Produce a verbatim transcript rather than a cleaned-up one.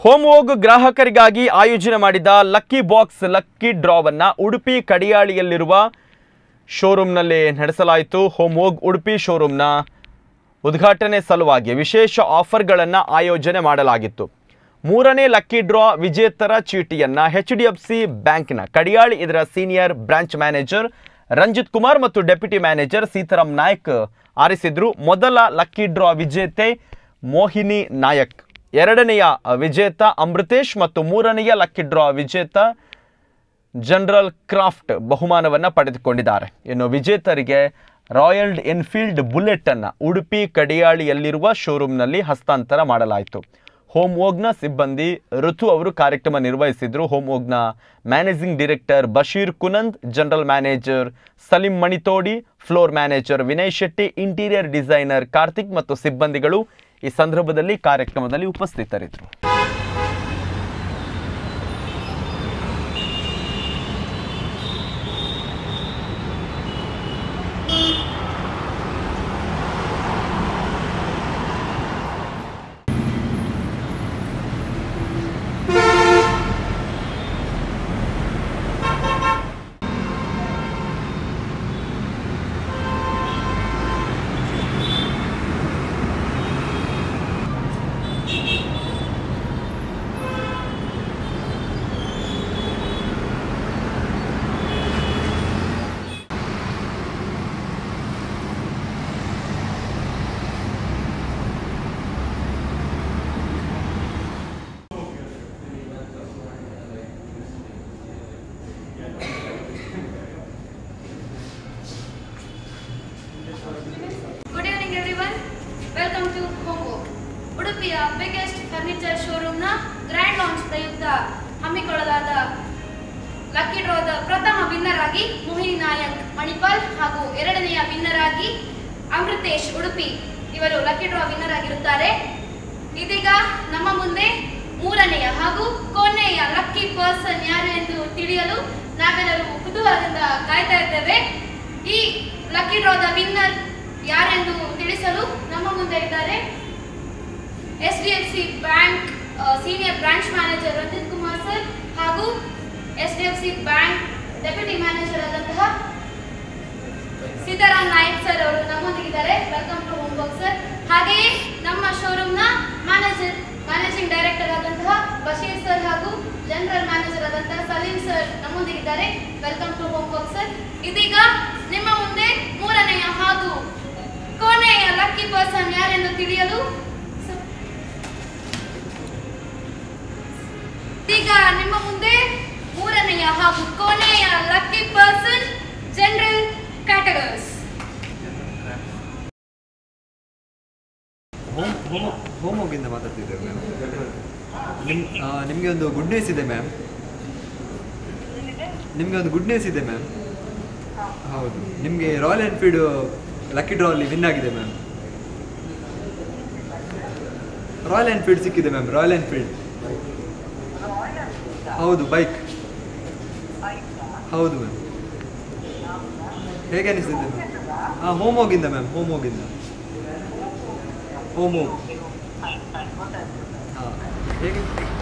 ಹೋಮ್ವೋಗ್ ಗ್ರಾಹಕರಿಗಾಗಿ ಆಯೋಜನೆ ಮಾಡಿದ ಲಕ್ಕಿ ಬಾಕ್ಸ್ ಲಕ್ಕಿ ಡ್ರಾವನ್ನು ಉಡುಪಿ ಕಡಿಯಾಳಿಯಲ್ಲಿರುವ ಶೋರೂಮ್ನಲ್ಲಿ ನಡೆಸಲಾಯಿತು. ಹೋಮ್ವೋಗ್ ಉಡುಪಿ ಶೋರೂಮ್ನ ಉದ್ಘಾಟನೆ ಸಲುವಾಗಿ ವಿಶೇಷ ಆಫರ್ಗಳನ್ನು ಆಯೋಜನೆ ಮಾಡಲಾಗಿತ್ತು. ಮೂರನೇ ಲಕ್ಕಿ ಡ್ರಾ ವಿಜೇತರ ಚೀಟಿಯನ್ನು ಎಚ್ ಡಿ ಎಫ್ ಸಿ ಬ್ಯಾಂಕ್ನ ಕಡಿಯಾಳಿ ಇದರ senior branch manager Ranjith Kumar ಮತ್ತು ಡೆಪ್ಯೂಟಿ ಮ್ಯಾನೇಜರ್ ಸೀತಾರಾಮ್ ನಾಯಕ್ ಆರಿಸಿದ್ರು. ಮೊದಲ ಲಕ್ಕಿ ಡ್ರಾ ವಿಜೇತೆ ಮೋಹಿನಿ ನಾಯಕ್, ಎರಡನೆಯ ವಿಜೇತ ಅಮೃತೇಶ್ ಮತ್ತು ಮೂರನೆಯ ಲಕ್ಕಿ ಡ್ರಾ ವಿಜೇತ ಜನರಲ್ ಕ್ರಾಫ್ಟ್ ಬಹುಮಾನವನ್ನು ಪಡೆದುಕೊಂಡಿದ್ದಾರೆ. ಇನ್ನು ವಿಜೇತರಿಗೆ ರಾಯಲ್ ಎನ್ಫೀಲ್ಡ್ ಬುಲೆಟ್ ಅನ್ನು ಉಡುಪಿ ಕಡಿಯಾಳಿಯಲ್ಲಿರುವ ಶೋರೂಮ್ನಲ್ಲಿ ಹಸ್ತಾಂತರ ಮಾಡಲಾಯಿತು. ಹೋಮ್ವೋಗ್ನ ಸಿಬ್ಬಂದಿ ಋತು ಅವರು ಕಾರ್ಯಕ್ರಮ ನಿರ್ವಹಿಸಿದ್ರು. ಹೋಮ್ವೋಗ್ನ managing director Basheer Kunand, general manager Saleem Manithodi, floor manager Vinay Shetty, interior designer Karthik ಮತ್ತು ಸಿಬ್ಬಂದಿಗಳು ಈ ಸಂದರ್ಭದಲ್ಲಿ ಕಾರ್ಯಕ್ರಮದಲ್ಲಿ ಉಪಸ್ಥಿತರಿದ್ದರು. Welcome to Homework. ಉಡುಪಿಯ ಬಿಗ್ಗೆಸ್ಟ್ ಫರ್ನಿಚರ್ ಶೋರೂಮ್ನ ಗ್ರ್ಯಾಂಡ್ ಲಾಂಚ್ ಪ್ರಯುಕ್ತ ಹಮ್ಮಿಕೊಳ್ಳಲಾದ ಲಕ್ಕಿ ಡ್ರಾದ ಪ್ರಥಮ ವಿನ್ನರ್ ಆಗಿ ಮೋಹಿನಿ ನಾಯಕ್ ಮಣಿಪಾಲ್ ಹಾಗೂ ಎರಡನೆಯ ವಿನ್ನರ್ ಆಗಿ ಅಮೃತೇಶ್ ಉಡುಪಿ ಇವರು ಲಕ್ಕಿ ಡ್ರಾ ವಿನ್ನರ್ ಆಗಿರುತ್ತಾರೆ. ಇದೀಗ ನಮ್ಮ ಮುಂದೆ ಮೂರನೆಯ ಹಾಗೂ ಕೊನೆಯ ಲಕ್ಕಿ ಪರ್ಸನ್ ಯಾರು ಎಂದು ತಿಳಿಯಲು ನಾವೆಲ್ಲರೂ ಕುತೂಹಲದಿಂದ ಕಾಯ್ತಾ ಇದ್ದೇವೆ. ಈ ಲಕ್ಕಿ ಡ್ರಾದ ವಿನ್ನರ್ ಯಾರೆಂದು ತಿಳಿಸಲು ನಮ್ಮ ಮುಂದೆ ಇದ್ದಾರೆ S D F C bank senior branch manager Ranjith Kumar sir ಹಾಗೂ S D F C bank deputy manager ಆದಂತಹ ಸೀತಾರಾಮ್ ನಾಯಕ್ ಸರ್ ಅವರು ನಮ್ಮೊಂದಿಗಿದ್ದಾರೆ. Welcome to Homework sir. ಹಾಗೆಯೇ ನಮ್ಮ ಶೋರೂಮ್ನ ಮ್ಯಾನೇಜರ್ ಮ್ಯಾನೇಜಿಂಗ್ ಡೈರೆಕ್ಟರ್ ಆದಂತಹ ಬಶೀರ್ ಸರ್ ಹಾಗೂ ಜನರಲ್ ಮ್ಯಾನೇಜರ್ ಆದಂತಹ ಸಲೀಂ ಸರ್ ನಮ್ಮೊಂದಿಗಿದ್ದಾರೆ. Welcome to Homework sir. ಇದೀಗ ನಿಮ್ಮ ಮುಂದೆ ಮೂರನೆಯ ಹಾಗೂ ಕೊನೆಯ ಲಕ್ಕಿ ಪರ್ಸನ್ ಯಾರೆಂದು ತಿಳಿಯಲು ಈಗ ನಿಮ್ಮ ಮುಂದೆ ಮೂರನೆಯ ಹಾಗೂ ಕೊನೆಯ ಲಕ್ಕಿ ಪರ್ಸನ್ ಜನರಲ್ ಕ್ಯಾಟಗರ್ಸ್. ಹೋಮ್ವೋಗಿಂದ ಮಾತಾಡ್ತಿದ್ದೇವೆ ಮ್ಯಾಮ್. ನಿಮ್ ನಿಮಗೆ ಒಂದು ಗುಡ್ ನ್ಯೂಸ್ ಇದೆ ಮ್ಯಾಮ್. ನಿಮಗೆ ಒಂದು ಗುಡ್ ನ್ಯೂಸ್ ಇದೆ ಮ್ಯಾಮ್. ಹೌದು, ನಿಮಗೆ ರಾಯಲ್ ಎನ್ಫೀಲ್ಡ್ ಲಕ್ಕಿ ಡ್ರಾ ಅಲ್ಲಿ ವಿನ್ ಆಗಿದೆ ಮ್ಯಾಮ್. ರಾಯಲ್ ಎನ್ಫೀಲ್ಡ್ ಸಿಕ್ಕಿದೆ ಮ್ಯಾಮ್. ರಾಯಲ್ ಎನ್ಫೀಲ್ಡ್ ಹೌದು, ಬೈಕ್ ಹೌದು ಮ್ಯಾಮ್. ಹೇಗೆ ಅನಿಸ್ತಿದೆ ಮ್ಯಾಮ್? ಹಾಂ, ಹೋಮ್ವೋಗಿಂದ ಮ್ಯಾಮ್. ಹೋಮ್ವೋಗಿಂದ ಹೋಮೋಗ್ ಹಾಂ ಹೇಗೆ